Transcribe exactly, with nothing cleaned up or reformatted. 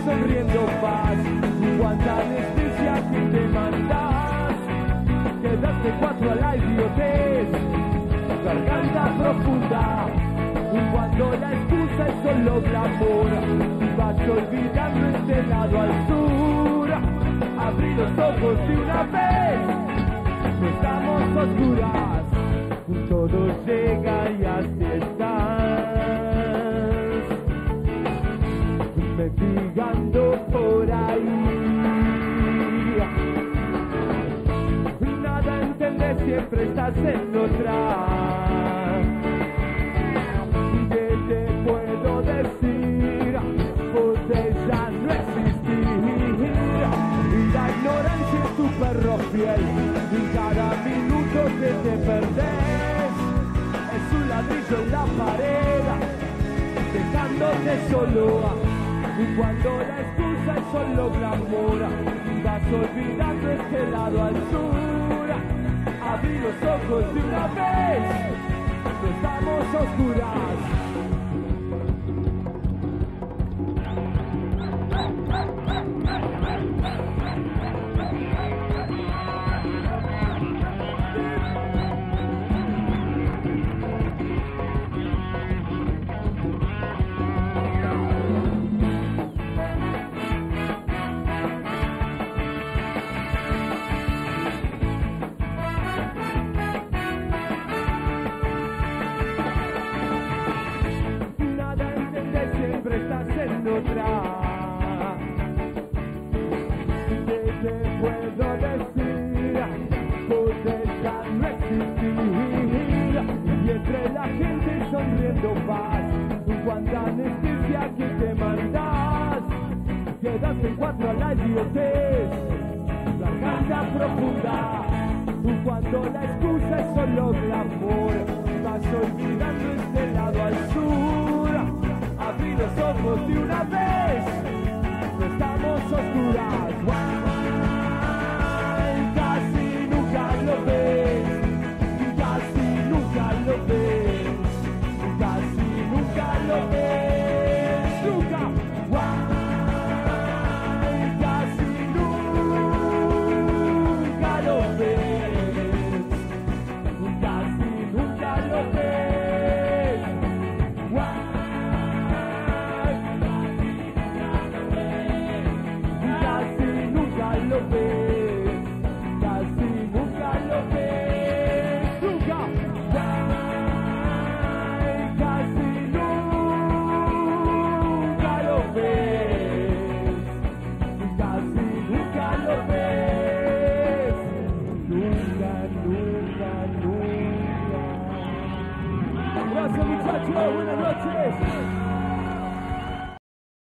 sonriendo paz. Cuánta anestesia que te mandas, quedaste cuatro a la idiotez, garganta profunda. Cuando la excusa es solo glamour, vas olvidando este lado al sur. Abrí los ojos de una vez, no estamos oscuras, todo llega y así estás, investigando por ahí. Nada entendés, siempre estás en otra. ¿Qué te puedo decir? Botella no existir. Y la ignorancia es tu perro fiel. Y cada minuto que te perdés es un ladrillo en la pared, dejándote solo. Y cuando la excusa es solo glamour, vas olvidando este lado al sur. Abrí los ojos de una vez, no estamos oscuras. Otra. ¿Qué te puedo decir? Botella no existir. Y entre la gente sonriendo paz, cuánta anestesia que te mandas, quedaste en cuatro a la idiotez, garganta profunda. Cuando la excusa es solo glamour, vas olvidando este lado al sur. Abrí los ojos de una vez, no estamos oscuras. Guay, casi nunca lo ves, casi nunca lo ves, casi nunca lo ves, nunca. Guay, casi nunca lo ves, casi nunca lo ves. Guay. Lo ves, casi nunca lo ves, nunca, ay, casi nunca lo ves, casi nunca lo ves, nunca, nunca, nunca. Gracias muchachos, buenas noches.